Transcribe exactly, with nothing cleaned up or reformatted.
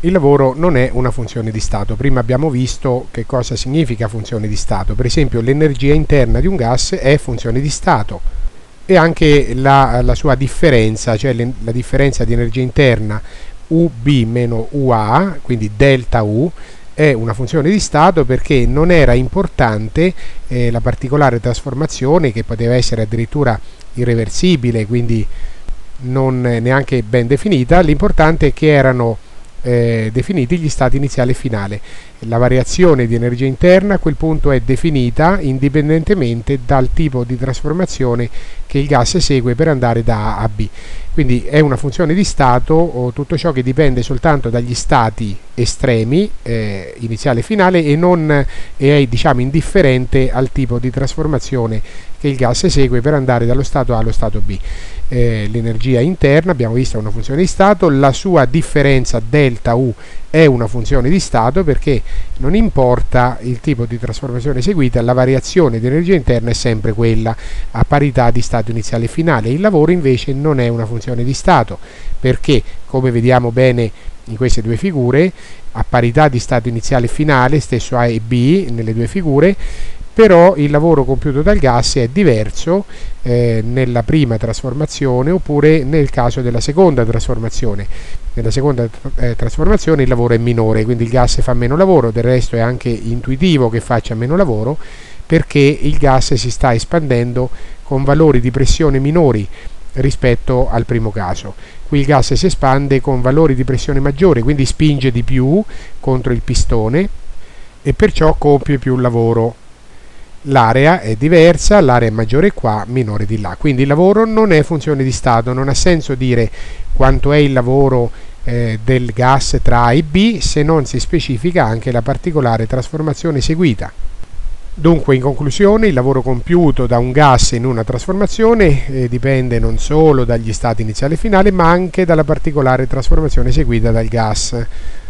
il lavoro non è una funzione di stato. Prima abbiamo visto che cosa significa funzione di stato. Per esempio, l'energia interna di un gas è funzione di stato, e anche la, la sua differenza, cioè le, la differenza di energia interna U B meno U A, quindi delta U, è una funzione di stato perché non era importante eh, la particolare trasformazione, che poteva essere addirittura irreversibile, quindi non neanche ben definita. L'importante è che erano eh, definiti gli stati iniziale e finale. La variazione di energia interna a quel punto è definita indipendentemente dal tipo di trasformazione che il gas esegue per andare da A a B. Quindi è una funzione di stato o tutto ciò che dipende soltanto dagli stati estremi, eh, iniziale e finale, e non è, diciamo, indifferente al tipo di trasformazione che il gas esegue per andare dallo stato A allo stato B. Eh, l'energia interna, abbiamo visto, è una funzione di stato. La sua differenza delta U è una funzione di stato perché non importa il tipo di trasformazione eseguita, la variazione di energia interna è sempre quella a parità di stato iniziale e finale. Il lavoro invece non è una funzione di stato perché, come vediamo bene in queste due figure, a parità di stato iniziale e finale, stesso A e B nelle due figure, però il lavoro compiuto dal gas è diverso eh, nella prima trasformazione oppure nel caso della seconda trasformazione. Nella seconda eh, trasformazione il lavoro è minore, quindi il gas fa meno lavoro. Del resto è anche intuitivo che faccia meno lavoro perché il gas si sta espandendo con valori di pressione minori rispetto al primo caso. Qui il gas si espande con valori di pressione maggiore, quindi spinge di più contro il pistone e perciò compie più lavoro. L'area è diversa, l'area è maggiore qua, minore di là. Quindi il lavoro non è funzione di stato, non ha senso dire quanto è il lavoro eh, del gas tra A e B se non si specifica anche la particolare trasformazione eseguita. Dunque, in conclusione, il lavoro compiuto da un gas in una trasformazione eh, dipende non solo dagli stati iniziale e finale, ma anche dalla particolare trasformazione eseguita dal gas.